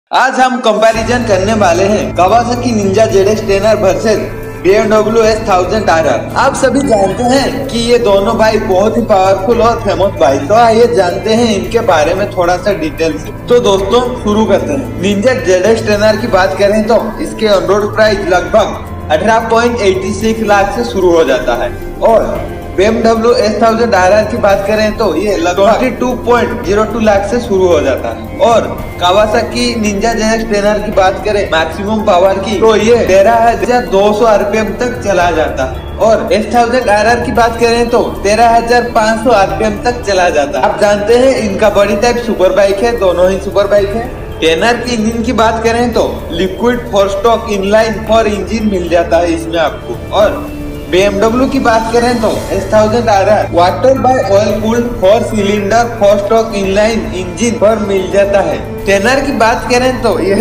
आज हम कंपैरिजन करने वाले हैं Kawasaki ninja ZX-10R versus BMW S1000 RR। आप सभी जानते हैं कि ये दोनों बाइक बहुत ही पावरफुल और फेमस बाइक। तो आइए जानते हैं इनके बारे में थोड़ा सा डिटेल से। तो दोस्तों शुरू करते हैं। निंजा ZX-10R की बात करें तो इसके ऑन रोड प्राइस लगभग 18.86 लाख से शुरू हो जाता है और BMW S1000 RR की बात करें तो ये लगभग 22.02 लाख से शुरू हो जाता है और कावासाकी निंजा ZX-10R की बात करें मैक्सिमम पावर की तो ये 13,200 RPM तक चला जाता है और S1000 RR की बात करें तो 13,500 RPM तक चला जाता है। आप जानते हैं इनका बॉडी टाइप सुपर बाइक है, दोनों ही सुपर बाइक है। 10R की इंजन की बात करें तो लिक्विड 4 स्ट्रोक इनलाइन 4 इंजन मिल जाता है इसमें आपको और BMW की बात करें तो S1000 RR water by oil cooled 4 cylinder 4 stroke inline engine पर मिल जाता है। 10R की बात करें तो यह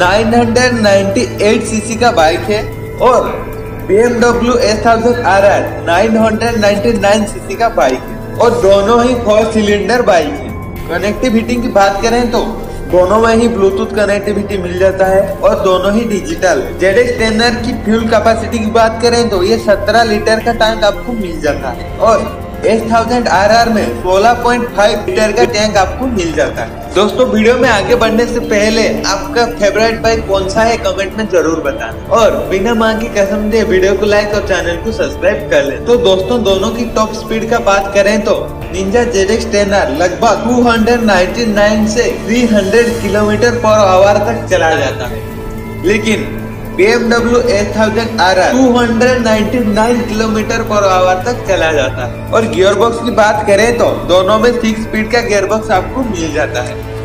998 सीसी का बाइक है और BMW S1000 RR 999 सीसी का बाइक है और दोनों ही 4 सिलेंडर बाइक है। कनेक्टिविटी की बात करें तो दोनों में ही ब्लूटूथ कनेक्टिविटी मिल जाता है और दोनों ही डिजिटल। ZX-10R की फ्यूल कैपेसिटी की बात करें तो ये 17 लीटर का टैंक आपको मिल जाता है और S1000 RR में 16.5 लीटर का टैंक आपको मिल जाता है। दोस्तों वीडियो में आगे बढ़ने से पहले आपका फेवरेट बाइक कौन सा है कमेंट में जरूर बताना और बिना मां की कसम दे वीडियो को लाइक और चैनल को सब्सक्राइब कर लें। तो दोस्तों दोनों की टॉप स्पीड का बात करें तो निंजा ZX-10R लगभग 299 से 300 km/h तक चला जाता है, लेकिन BMW S1000 RR 299 km/h तक चला जाता है और गियर बॉक्स की बात करें तो दोनों में 6 स्पीड का गियर बॉक्स आपको मिल जाता है।